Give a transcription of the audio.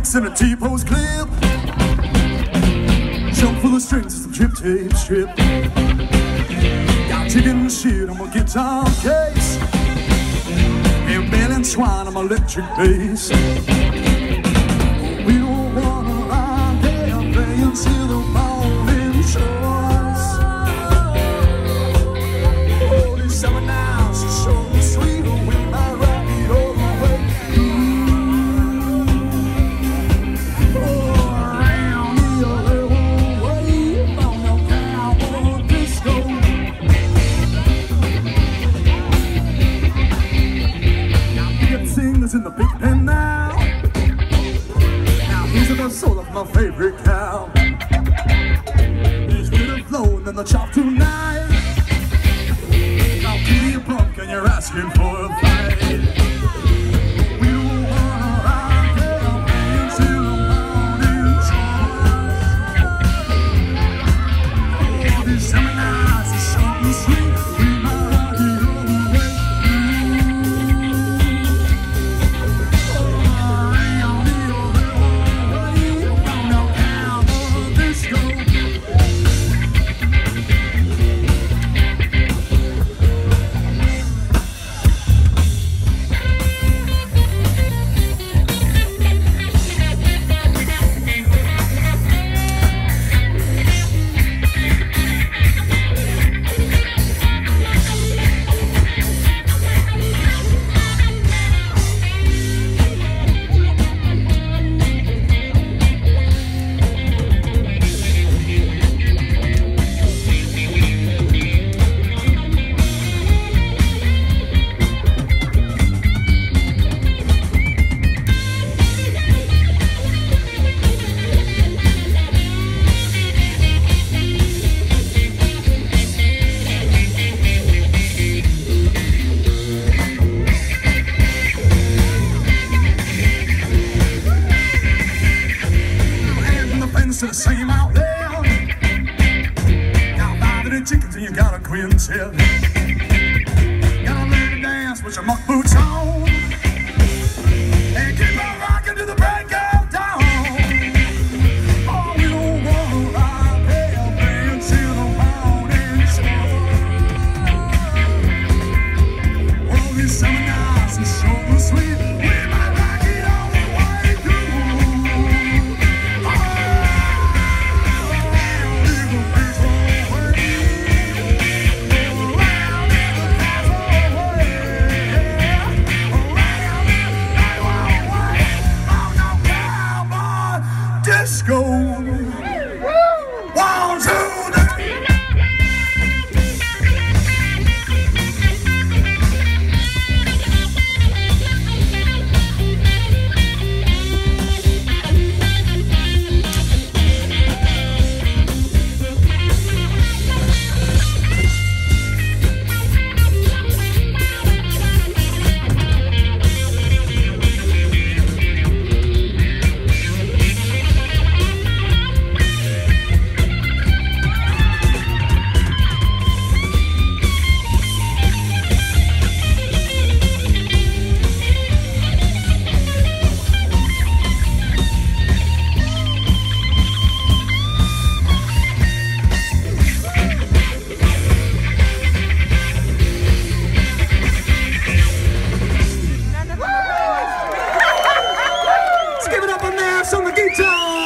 box and a T-pose clip. Jump for the strings of some chip tape strip. Got chicken shit on my guitar case. And bell and twine on my electric bass. We don't wanna lie there, play until the morning shows. Oh, this summer now, so short and sweet, when I rock it all the way. Oh, around the other way, on the cowboy disco. Now, big singers in the big pen now. These are the soul of my favorite cow. There's bit of flow and the chop tonight. Now give me a punk and you're asking for a fight. We don't wanna rock it until the morning shine. Oh, this summer night is short and sweet. We might rock it all the way. Around the the same out there. Got 5 chickens and you got a quintet. Gotta learn to dance with your muck boots on. And keep on rocking to the break of dawn. Oh, we don't wanna rock hell until the morning show. Oh, this summer night is short and sweet. We might rock it all the way through. Disco. 1, 2, 3. Give it up a mass on the guitar.